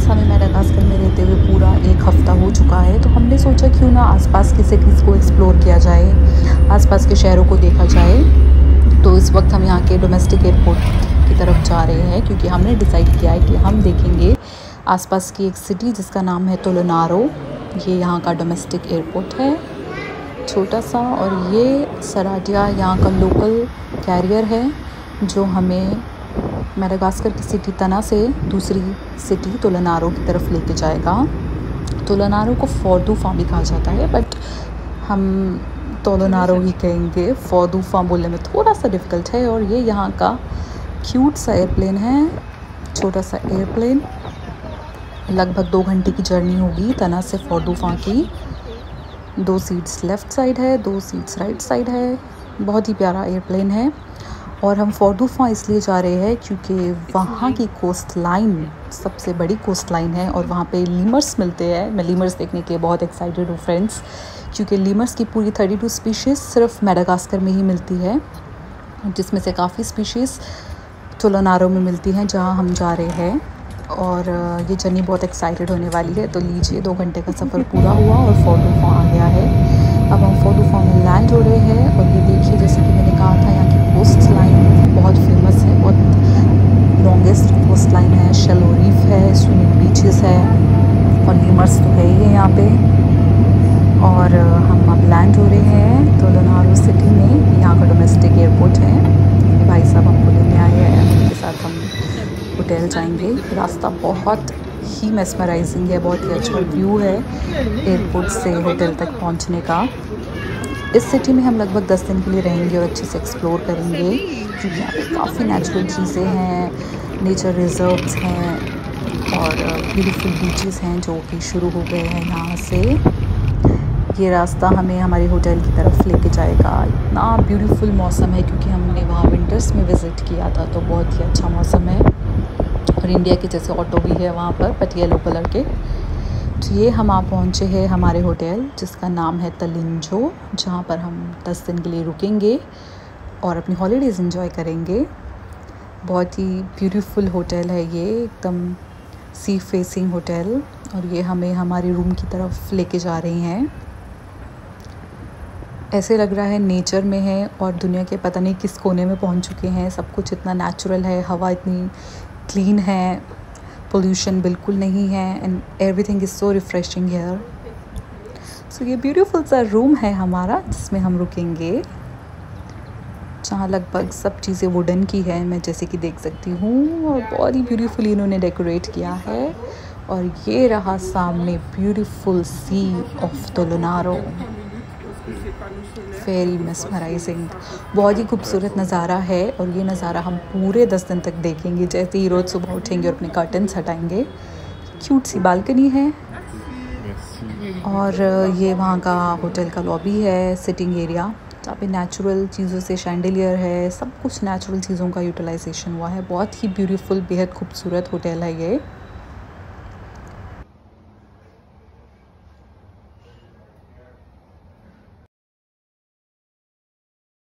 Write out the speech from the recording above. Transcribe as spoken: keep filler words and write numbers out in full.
हमें मेडागास्कर में रहते हुए पूरा एक हफ़्ता हो चुका है, तो हमने सोचा क्यों ना आसपास की सिटीज़ को एक्सप्लोर किया जाए, आसपास के शहरों को देखा जाए। तो इस वक्त हम यहाँ के डोमेस्टिक एयरपोर्ट की तरफ जा रहे हैं, क्योंकि हमने डिसाइड किया है कि हम देखेंगे आसपास की एक सिटी जिसका नाम है तोलोनारो। ये यहाँ का डोमेस्टिक एयरपोर्ट है, छोटा सा, और ये सराडिया यहाँ का लोकल कैरियर है जो हमें मेडागास्कर की सिटी तना से दूसरी सिटी तोलोनारो की तरफ लेके जाएगा। तोलोनारो को फोर्दूफा भी कहा जाता है, बट हम तोलोनारो ही कहेंगे, फोर्दूफा बोलने में थोड़ा सा डिफ़िकल्ट है। और ये यहाँ का क्यूट सा एयरप्लेन है, छोटा सा एयरप्लेन। लगभग दो घंटे की जर्नी होगी तना से फोर्दूफा की। दो सीट्स लेफ़्ट साइड है, दो सीट्स राइट साइड है। बहुत ही प्यारा एयरप्लेन है। और हम फोर्दूफा इसलिए जा रहे हैं क्योंकि वहाँ की कोस्ट लाइन सबसे बड़ी कोस्ट लाइन है और वहाँ पे लीमर्स मिलते हैं। मैं लीमर्स देखने के लिए बहुत एक्साइटेड हूँ फ्रेंड्स, क्योंकि लीमर्स की पूरी थर्टी टू स्पीशीज़ सिर्फ मेडागास्कर में ही मिलती है, जिसमें से काफ़ी स्पीशीज़ तोलोनारो में मिलती हैं जहाँ हम जा रहे हैं। और ये जर्नी बहुत एक्साइटेड होने वाली है। तो लीजिए, दो घंटे का सफ़र पूरा हुआ और फोर्दूफा आ गया है। अब हम फोर्दूफा में लैंड हो रहे हैं और ये देखिए, जैसे कि मैंने कहा था, यहाँ की कोस्ट लाइन बहुत फेमस है, बहुत लॉन्गेस्ट कोस्ट लाइन है। शैलो रीफ है, स्विमिंग बीचेस है और लीमर्स तो है ही है यहाँ पे। और हम अब लैंड हो रहे हैं तोलोनारो सिटी में। यहाँ का डोमेस्टिक एयरपोर्ट है। भाई साहब हमको लेने आए हैं, उनके साथ हम होटल जाएंगे। रास्ता बहुत ही मेस्मराइजिंग है, बहुत ही अच्छा व्यू है एयरपोर्ट से होटल तक पहुंचने का। इस सिटी में हम लगभग दस दिन के लिए रहेंगे और अच्छे से एक्सप्लोर करेंगे, क्योंकि यहाँ पे काफ़ी नेचुरल चीज़ें हैं, नेचर रिजर्व्स हैं और ब्यूटीफुल बीचेस हैं जो कि शुरू हो गए हैं यहाँ से। ये रास्ता हमें हमारे होटल की तरफ लेके जाएगा। इतना ब्यूटीफुल मौसम है, क्योंकि हमने वहाँ विंटर्स में विज़िट किया था, तो बहुत ही अच्छा मौसम है। और इंडिया के जैसे ऑटो भी है वहाँ पर, बट येलो कलर के। तो ये हम आप पहुँचे हैं हमारे होटल, जिसका नाम है तलिंजो, जहाँ पर हम दस दिन के लिए रुकेंगे और अपनी हॉलीडेज़ एंजॉय करेंगे। बहुत ही ब्यूटीफुल होटल है ये, एकदम सी फेसिंग होटल। और ये हमें हमारे रूम की तरफ लेके जा रही हैं। ऐसे लग रहा है नेचर में है और दुनिया के पता नहीं किस कोने में पहुंच चुके हैं। सब कुछ इतना नेचुरल है, हवा इतनी क्लीन है, पोल्यूशन बिल्कुल नहीं है, and everything is so refreshing here. So ये ब्यूटीफुल सा रूम है हमारा, जिसमें हम रुकेंगे, जहाँ लगभग सब चीज़ें वुडन की है, मैं जैसे कि देख सकती हूँ। और बहुत ही ब्यूटीफुली इन्होंने डेकोरेट किया है। और ये रहा सामने beautiful sea of Tolanaro, very mesmerising, बहुत ही खूबसूरत नज़ारा है। और ये नज़ारा हम पूरे दस दिन तक देखेंगे। जैसे ही रोज़ सुबह उठेंगे और अपने कर्टन्स हटाएंगे। क्यूट सी बालकनी है। और ये वहाँ का होटल का लॉबी है, सिटिंग एरिया, जहाँ पे नेचुरल चीज़ों से शैंडिलियर है, सब कुछ नेचुरल चीज़ों का यूटिलाइजेशन हुआ है। बहुत ही ब्यूटीफुल, बेहद खूबसूरत होटल है ये।